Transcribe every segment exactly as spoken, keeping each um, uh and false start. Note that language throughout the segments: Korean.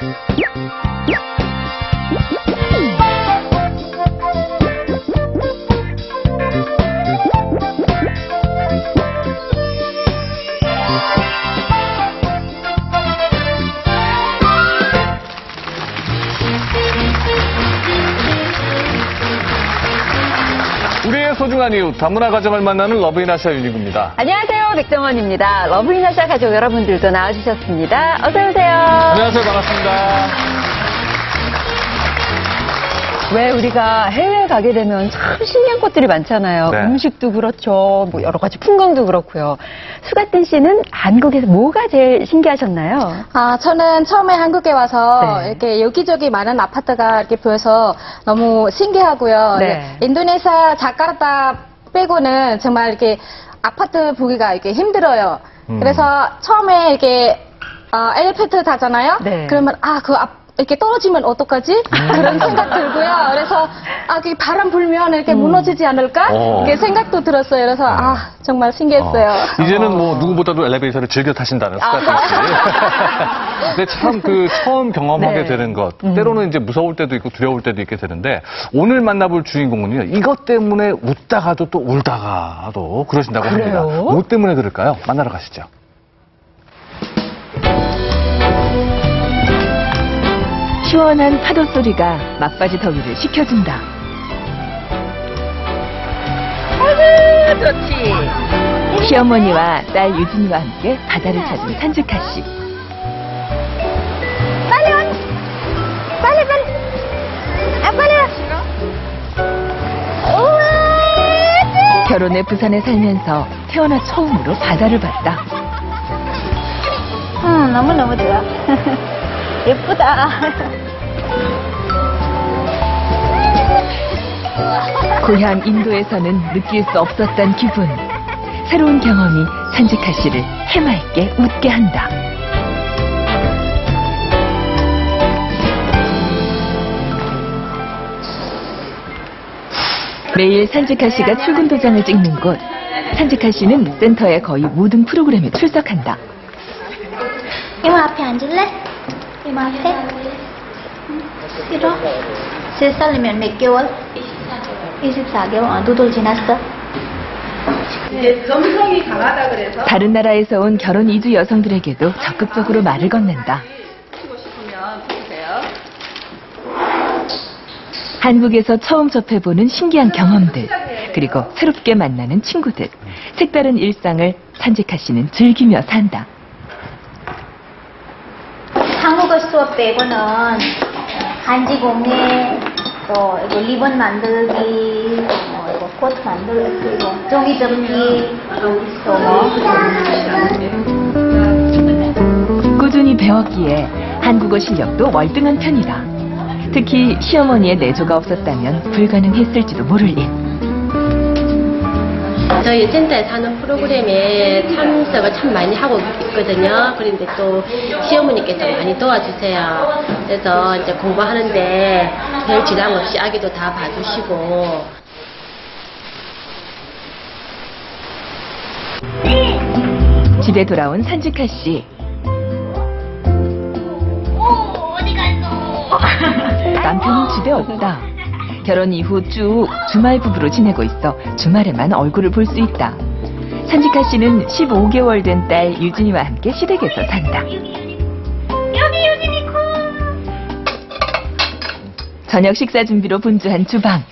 우리의 소중한 이웃, 다문화 가정을 만나는 러브인아시아 윤희구입니다. 안녕하세요, 백정원입니다. 러브인아시아 가족 여러분들도 나와주셨습니다. 어서 오세요. 안녕하세요, 반갑습니다. 왜 우리가 해외에 가게 되면 참 신기한 것들이 많잖아요. 네. 음식도 그렇죠. 뭐 여러 가지 풍광도 그렇고요. 수가뜬 씨는 한국에서 뭐가 제일 신기하셨나요? 아, 저는 처음에 한국에 와서 네. 이렇게 여기저기 많은 아파트가 이렇게 보여서 너무 신기하고요. 네. 인도네시아 자카르타 빼고는 정말 이렇게 아파트 보기가 이렇게 힘들어요. 음. 그래서 처음에 이렇게 어, 엘리베이터 타잖아요. 네. 그러면 아, 그 앞 이렇게 떨어지면 어떡하지? 그런 생각 들고요. 그래서 아, 그 바람 불면 이렇게 무너지지 않을까? 어. 이렇게 생각도 들었어요. 그래서 아, 정말 신기했어요. 어, 이제는 뭐 누구보다도 엘리베이터를 즐겨 타신다는 수가뜬 씨. 근데 참 그 처음 경험하게 네. 되는 것, 음. 때로는 이제 무서울 때도 있고 두려울 때도 있게 되는데 오늘 만나볼 주인공은요, 이것 때문에 웃다가도 또 울다가도 그러신다고 그래요? 합니다. 뭐 때문에 그럴까요? 만나러 가시죠. 시원한 파도 소리가 막바지 더위를 식혀준다. 아이고, 좋지. 시어머니와 딸 유진이와 함께 바다를 찾은 산지카 씨. 빨리 와! 빨리, 빨리! 아, 빨리 와! 결혼 후 부산에 살면서 태어나 처음으로 바다를 봤다. 음, 너무너무 좋아. 예쁘다. 고향 인도에서는 느낄 수 없었던 기분. 새로운 경험이 산지카 씨를 해맑게 웃게 한다. 매일 산지카 씨가 출근 도장을 찍는 곳. 산지카 씨는 센터의 거의 모든 프로그램에 출석한다. 이모 앞에 앉을래? 이모 앞에? 싫어? 세 살이면 몇 개월? 이십사 개월? 아, 두 돌 지났어? 다른 나라에서 온 결혼 이주 여성들에게도 적극적으로 말을 건넨다. 한국에서 처음 접해보는 신기한 경험들, 그리고 새롭게 만나는 친구들, 색다른 일상을 산지카 씨는 즐기며 산다. 한국어 수업 빼고는 한지 공예, 또 이거 리본 만들기, 뭐 이거 꽃 만들기, 이거 종이 접기, 또 뭐. 꾸준히 배웠기에 한국어 실력도 월등한 편이다. 특히 시어머니의 내조가 없었다면 불가능했을지도 모를 일. 저희 센터에 사는 프로그램에 참석을 참 많이 하고 있거든요. 그런데 또 시어머니께서 많이 도와주세요. 그래서 이제 공부하는데 별 지장 없이 아기도 다 봐주시고. 집에 돌아온 산지카 씨. 남편은 집에 없다. 결혼 이후 쭉 주말 부부로 지내고 있어 주말에만 얼굴을 볼 수 있다. 산지카 씨는 십오 개월 된 딸 유진이와 함께 시댁에서 산다. 여기 유진이 코! 저녁 식사 준비로 분주한 주방.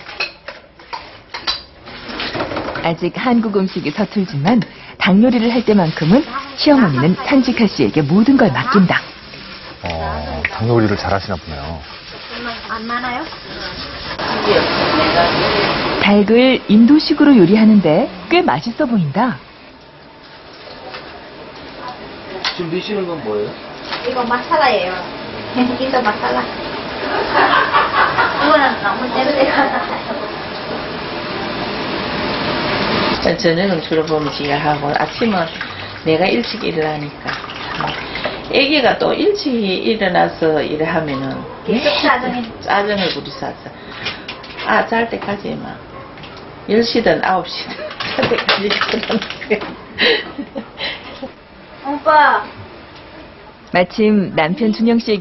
아직 한국 음식이 서툴지만 닭 요리를 할 때만큼은 시어머니는 산지카 씨에게 모든 걸 맡긴다. 어, 닭 요리를 잘하시나 보네요. 안 많아요? 닭을 인도식으로 요리하는데 꽤 맛있어 보인다. 지금 드시는 건 뭐예요? 이거 마살라예요. 이거 마살라. 이거는 너무 냄새가 나요. 저녁은 주로 범지가 하고 아침은 내가 일찍 일어나니까 애기가 또 일찍 일어나서 일하면은 짜증이. 짜증을 부리사서 아 잘 때까지 막 열 시든 아홉 시든 잘 때까지 일어나는 오빠. 마침 남편 준영 씨